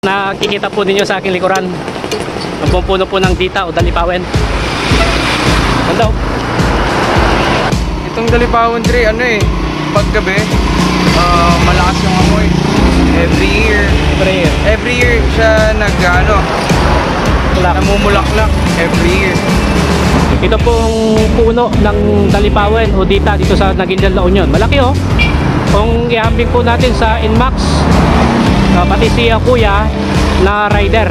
Nakikita po ninyo sa aking likuran ang puno po ng dita o dalipawen. Ganda oh. Itong dalipawen Dre, ano eh, paggabi, malakas yung amoy. Every year siya namumulaklak. Every year. Ito pong puno ng dalipawen o dita dito sa Naguilian, La Union. Malaki oh. Kung ihambing po natin sa Inmax, pati si kuya na rider.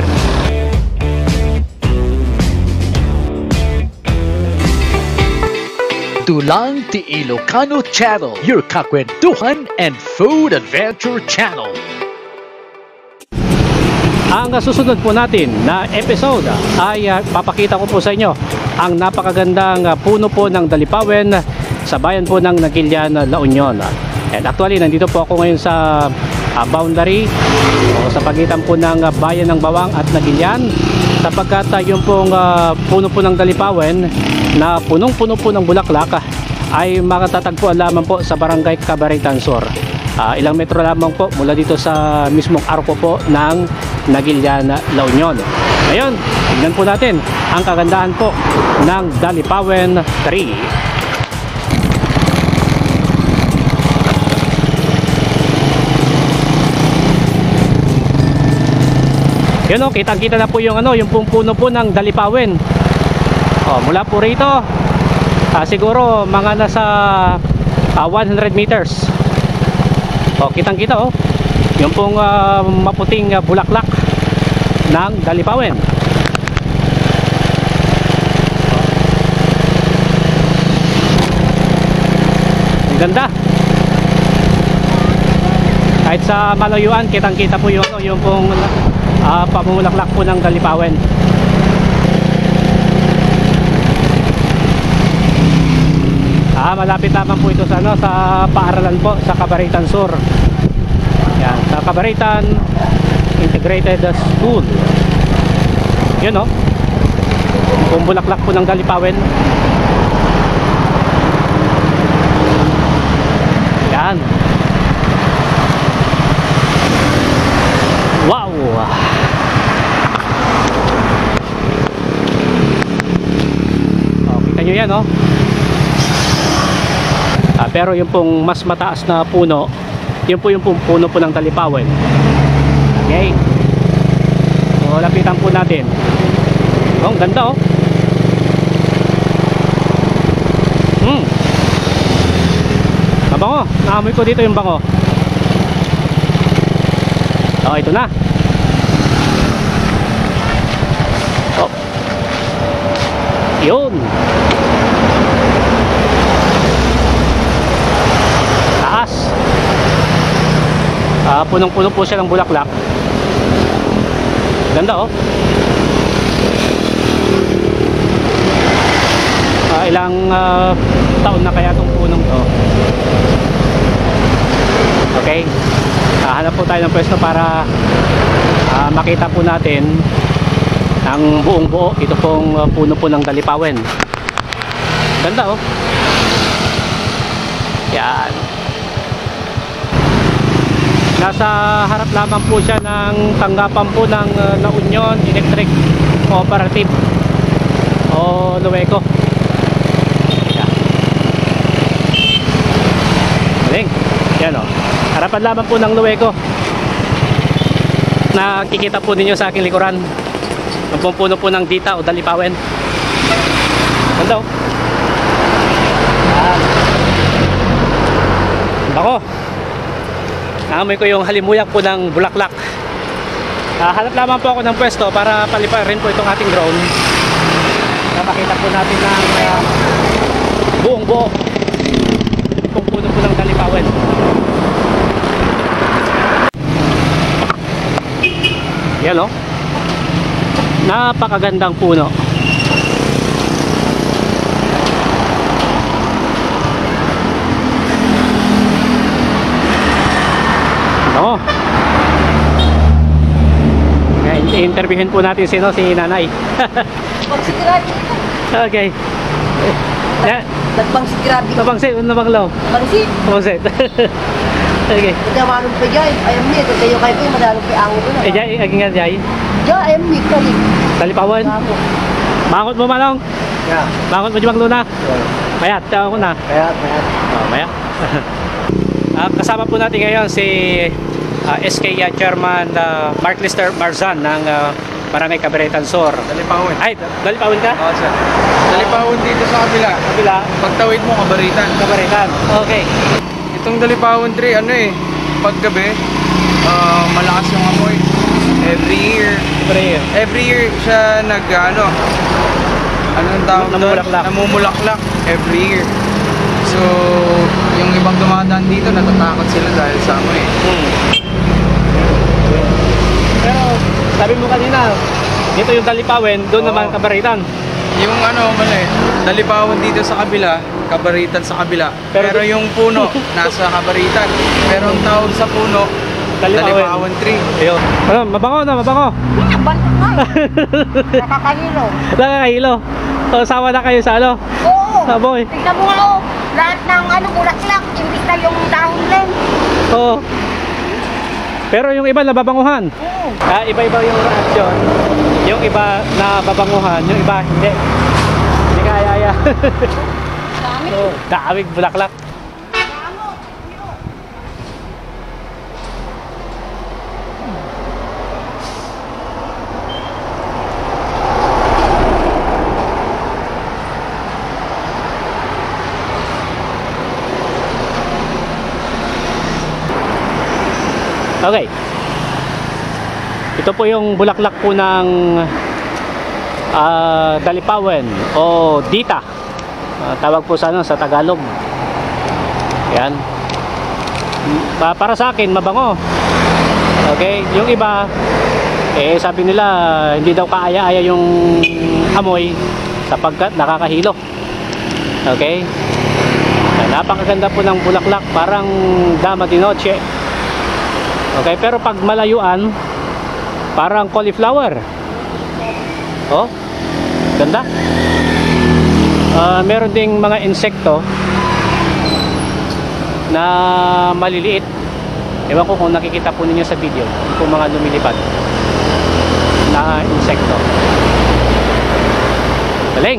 Dulang ti Ilocano Channel, your kakwentuhan and food adventure channel. Ang susunod po natin na episode ay papakita ko po sa inyo ang napakagandang puno po ng dalipawen sa bayan po ng Naguilian, La Union. And actually nandito po ako ngayon sa boundary o sa pagitan po ng bayan ng Bawang at Naguilian, sapagkat yung pong puno po ng dalipawen na punong-puno po ng bulaklak ay makatatagpuan lamang po sa barangay Cabaraitan Sur. Ilang metro lamang po mula dito sa mismong arko po ng Naguilian, La Union. Ngayon, tignan po natin ang kagandahan po ng dalipawen tree. Yun o, kitang-kita na po yung yung puno po ng dalipawen. Mula po rito, siguro mga nasa 100 meters. Kitang-kita oh. Yung pong maputing bulaklak ng dalipawen. Ang ganda. Kahit sa malayuan, kitang-kita po yung pong pamumulaklak po ng dalipawen. Malapit naman po ito sa sa paaralan po sa Cabaraitan Sur. Yan, sa Cabaraitan Integrated School. Yun oh. Yung bulaklak po ng dalipawen. Yan. Wow. Kita nyo yan oh. Pero yung pong mas mataas na puno, yun po yung puno po ng dalipawen. Okay, so lapitan po natin. Ang ganda oh. Mabango, naamoy ko dito yung bango. Ito na. Yun. Taas. Punong-puno po siya ng bulaklak. Ganda oh. Ilang taon na kaya itong punong to. Okay, hanap po tayo ng pwesto para makita po natin ang buong buo ito pong puno po ng dalipawen. Ganda oh. Yan. Nasa harap lamang po siya ng tanggapan po ng La Union Electric Cooperative o Luweco. Yan. Galing. Yan o. Harapan lamang po ng Luweco. Nakikita po ninyo sa aking likuran ang puno po ng dita o dalipawen. Ganda o. Yan. Bako. Naamoy ko yung halimuyak po ng bulaklak. Hanap lamang po ako ng pwesto para palipan rin po itong ating drone para makita po natin ng buong buo itong puno po ng dalipawen. Yan o. Napakagandang puno. Oo. I-interviewin po natin si nanay. Pagsigurado. Okay. Nagpangsigurado. Nabangsit, nabanglaw. Bangsit. Bangsit. Sige. Hindi marunong pa dyan. Ayam niya. Kayo kayo kayo. Madalong pa ang ito na. Eh, jay, aging nga jay. Dyan, ayam niya. Kali. Dalipawan. Ako. Mangot mo manong. Yeah. Mangot mo jumang luna. Mayat, tawa ko na. Kaya. Maya. Kasama po natin ngayon si SK Chairman Mark Lister Marzan ng Barangay Cabaratan Sur. Dalipawin. Ay, Dalipawin ka? Oo, sir. Dalipawin dito sa kabila. Kabila. Pagtawid mo, Kabaritan. Cabaratan. Okay. Itong Dalipawin tree, ano eh, paggabi, malakas yung amoy. Every year siya anong tawag doon? Namumulaklak. Namumulaklak every year. So, yung ibang dumadaan dito, natatakot sila dahil sa amoy. Pero sabi mo kanina, dito yung Dalipawin, doon Oo. naman Cabaratan. Yung Dalipawin dito sa kabila, Kabaritan sa kabila. Pero yung puno, nasa Kabaritan. Pero ang tawag sa puno, Dalipawin tree. Ayun. Ano, mabango na, mabango. Bantok ka. Nakakahilo. Nakakahilo. So, sawa na kayo sa ano? Oo. Saboy. Tignan mo nga oh. Lahat ng bulaklak. Imbis na yung dahon lang. Oo. Pero yung iba nababanguhan. Oo. Iba-iba yung reaction. Yung iba nababanguhan, yung iba hindi. Hindi kaya. Dami. So, daming bulaklak. Okay. Ito po yung bulaklak po ng Dalipawen o Dita. Tawag po sa Tagalog. Yan. Para sa akin mabango. Okay, yung iba sabi nila hindi daw kaaya-aya yung amoy sapagkat nakakahilo. Okay? Napakaganda po ng bulaklak, parang dama di noche. Okay, pero pag malayuan, parang cauliflower. Oh, ganda. Meron ding mga insekto na maliliit. Ewan ko kung nakikita po ninyo sa video, kung mga lumilipad na insekto. Galing.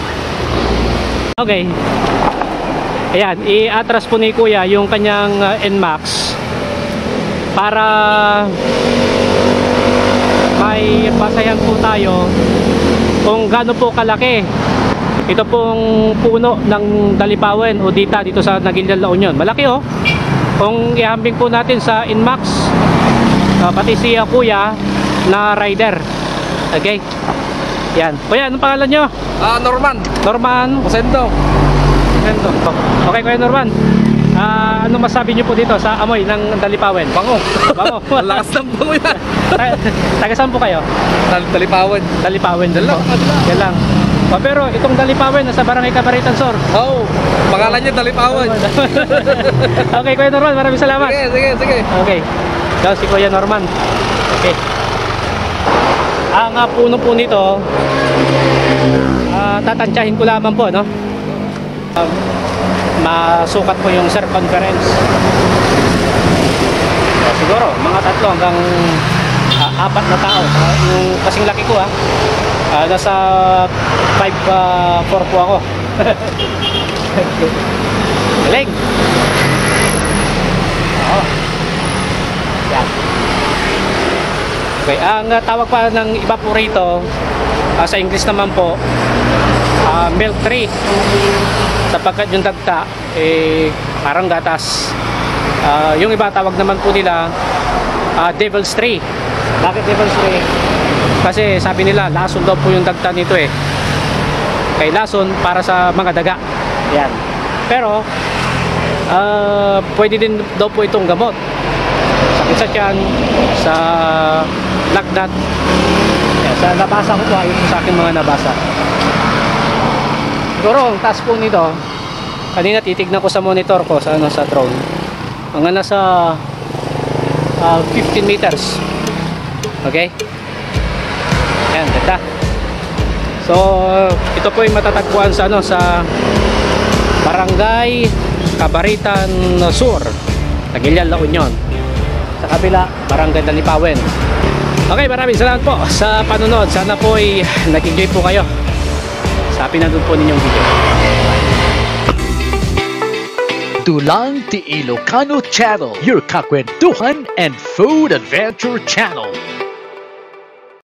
Okay. Ayan, i-atras po ni Kuya yung kanyang NMAX para may basayan po tayo kung gaano po kalaki ito pong puno ng Dalipawen o Dita dito sa Naguilian, La Union. Malaki oh. Kung ihambing po natin sa NMAX, pati si Kuya na rider. Okay. Yan. Kuya, anong pangalan nyo? Norman. Norman. Kusendo. Okay, Kuya Norman. Ano masabi niyo po dito sa amoy ng Dalipawen? Bango. Bango. Ang lakas ng bango yan. Taga saan po kayo? Dalipawin. Dalipawen din Yan lang, po. kabila. Yan lang. Pero itong Dalipawen nasa Barangay Cabaratan Sur. Oo. Pangalan niya Dalipawin. Okay, Kuya Norman, maraming salamat. Sige. Okay. Daw si Kuya Norman. Okay. Ang puno po nito, tatansyahin ko lamang po, no? Masukat po yung circumference. So, siguro mga 3 hanggang 4 na tao. Yung kasing laki ko nasa 5'4" po ako. Galing. Oo. Yan. Okay, ang tawag pa ng iba po rito sa English naman po, milk tree, sapagkat yung dagta parang gatas. Yung iba tawag naman po nila devil's tree. Bakit devil's tree? Kasi sabi nila lason daw po yung dagta nito kay lason para sa mga daga. Yan. Pero pwede din daw po itong gamot, sakit sa tiyan, sa lagnat. Yan, sa nabasa ko po, ayun sa aking mga nabasa. Siguro ang taas po nito, kanina titignan ko sa monitor ko sa drone, mga nasa 15 meters. Okay, yan, ganda. So ito po yung matatagpuan sa sa Barangay Cabaratan Sur. Tagilian, La Union. Sa kabila, Barangay Dalipawen. Okay, maraming salamat po sa panonood. Sana po ay nag-enjoy po kayo sa pinanood po ninyong video. Dulang Ti Ilocano Channel, your kakwentuhan and food adventure channel.